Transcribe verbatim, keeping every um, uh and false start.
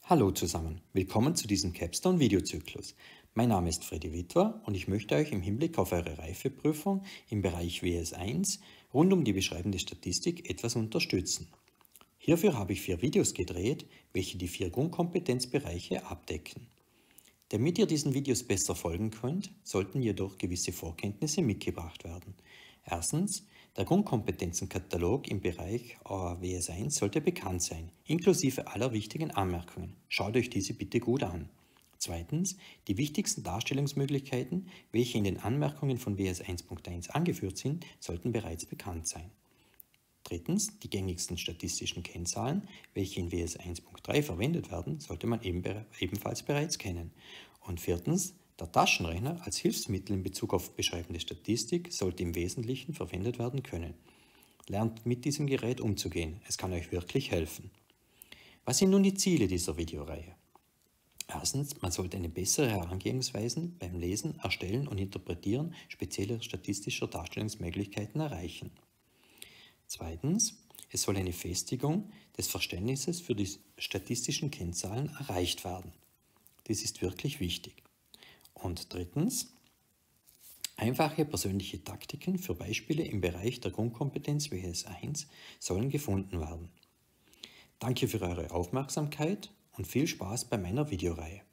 Hallo zusammen, willkommen zu diesem Capstone-Videozyklus. Mein Name ist Freddy Witwer und ich möchte euch im Hinblick auf eure Reifeprüfung im Bereich W S eins rund um die beschreibende Statistik etwas unterstützen. Hierfür habe ich vier Videos gedreht, welche die vier Grundkompetenzbereiche abdecken. Damit ihr diesen Videos besser folgen könnt, sollten jedoch gewisse Vorkenntnisse mitgebracht werden. Erstens, der Grundkompetenzenkatalog im Bereich W S eins sollte bekannt sein, inklusive aller wichtigen Anmerkungen. Schaut euch diese bitte gut an. Zweitens, die wichtigsten Darstellungsmöglichkeiten, welche in den Anmerkungen von W S eins Punkt eins angeführt sind, sollten bereits bekannt sein. Drittens, die gängigsten statistischen Kennzahlen, welche in W S eins Punkt drei verwendet werden, sollte man ebenfalls bereits kennen. Und viertens, der Taschenrechner als Hilfsmittel in Bezug auf beschreibende Statistik sollte im Wesentlichen verwendet werden können. Lernt mit diesem Gerät umzugehen, es kann euch wirklich helfen. Was sind nun die Ziele dieser Videoreihe? Erstens, man sollte eine bessere Herangehensweise beim Lesen, Erstellen und Interpretieren spezieller statistischer Darstellungsmöglichkeiten erreichen. Zweitens, es soll eine Festigung des Verständnisses für die statistischen Kennzahlen erreicht werden. Dies ist wirklich wichtig. Und drittens, einfache persönliche Taktiken für Beispiele im Bereich der Grundkompetenz W S eins sollen gefunden werden. Danke für eure Aufmerksamkeit und viel Spaß bei meiner Videoreihe.